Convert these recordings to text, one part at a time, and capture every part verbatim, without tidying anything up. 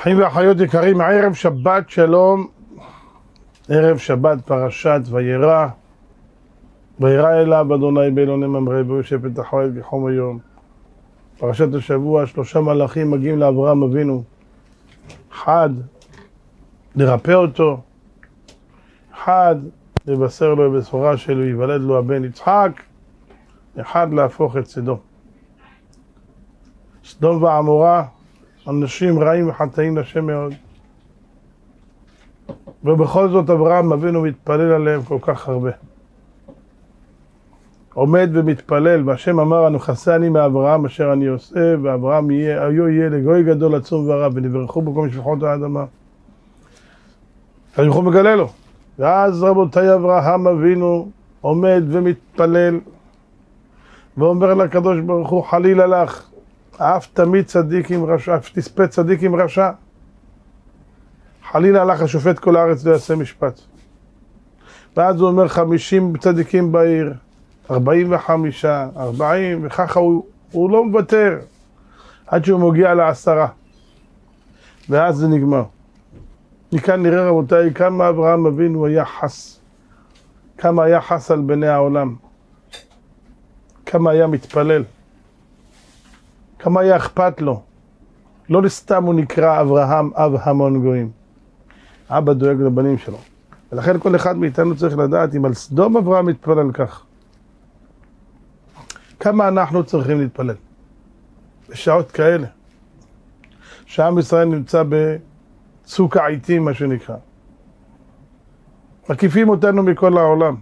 אחים ואחיות יקרים, ערב שבת שלום, ערב שבת פרשת וירא. וירא אליו אדוני באלוני ממרא וישב פתח האוהל כחום היום. פרשת השבוע, שלושה מלאכים מגיעים לאברהם אבינו. אחד, לרפא אותו. אחד, לבשר לו בבשורה שלו, ייוולד לו הבן יצחק. אחד, להפוך את סדום. סדום ועמורה, אנשים רעים וחטאים לשם מאוד. ובכל זאת אברהם אבינו מתפלל עליהם כל כך הרבה. עומד ומתפלל, והשם אמר, הנכסה אני מאברהם אשר אני עושה, ואברהם יהיה, היו יהיה לגוי גדול עצום ורב, ונברכו בכל משפחות האדמה. אז הוא מגלה לו. ואז רבותי אברהם אבינו עומד ומתפלל, ואומר לקדוש ברוך הוא, חלילה לך, אף תמיד צדיק עם רשע, אף תספה צדיק עם רשע. חלילה לך השופט כל הארץ לא יעשה משפט. ואז הוא אומר חמישים צדיקים בעיר, ארבעים וחמישה, ארבעים, וככה הוא, הוא לא מוותר, עד שהוא מגיע לעשרה. ואז זה נגמר. מכאן נראה רבותיי כמה אברהם אבינו היה חס, כמה היה חס על בני העולם, כמה היה מתפלל, כמה היה אכפת לו. לא לסתם הוא נקרא אברהם אב המון גויים. אבא דואג לבנים שלו. ולכן כל אחד מאיתנו צריך לדעת אם על סדום אברהם מתפלל כך. כמה אנחנו צריכים להתפלל? בשעות כאלה. שעם ישראל נמצא בצוק העיתים, מה שנקרא. מקיפים אותנו מכל העולם.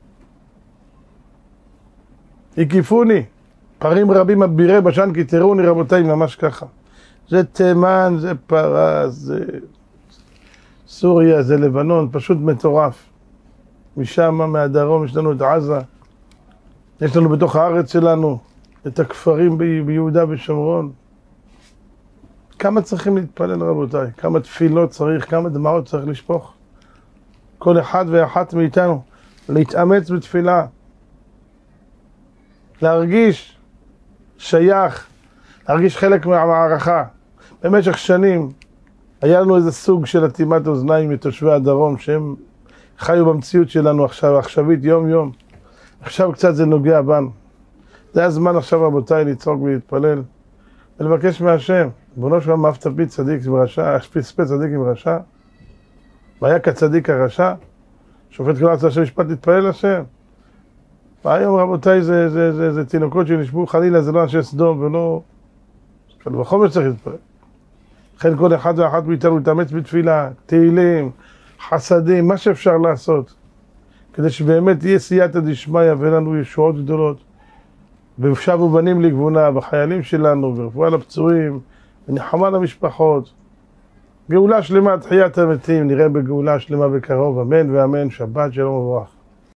הקיפוני. פרים רבים אבירי בשן כי תראוני רבותיי, ממש ככה. זה תימן, זה פרס, זה סוריה, זה לבנון, פשוט מטורף. משם, מהדרום, יש לנו את עזה. יש לנו בתוך הארץ שלנו את הכפרים ב- ביהודה ושומרון. כמה צריכים להתפלל רבותיי? כמה תפילות צריך, כמה דמעות צריך לשפוך? כל אחד ואחת מאיתנו להתאמץ בתפילה. להרגיש שייך, להרגיש חלק מהמערכה. במשך שנים היה לנו איזה סוג של אטימת אוזניים לתושבי הדרום שהם חיו במציאות שלנו עכשיו, עכשווית יום יום. עכשיו קצת זה נוגע בנו. זה הזמן עכשיו רבותיי לצעוק ולהתפלל ולבקש מהשם. בונו שלום אף תמיד צדיק ורשע, אספה צדיק עם רשע. והיה כצדיק הרשע. שופט כל הארץ השם משפט להתפלל לשם. והיום רבותיי זה, זה, זה, זה תינוקות שנשבו חלילה, זה לא אנשי סדום ולא... קל וחומר צריך להתפלל. לכן כל אחד ואחת מאיתנו להתאמץ בתפילה, תהילים, חסדים, מה שאפשר לעשות. כדי שבאמת יהיה סייעתא דשמיא ולנו ישועות גדולות. ושבו בנים לגבונה, בחיילים שלנו, ורפואה לפצועים, ונחמה למשפחות. גאולה שלמה, תחיית המתים, נראה בגאולה שלמה בקרוב, אמן ואמן, שבת שלום וברכה.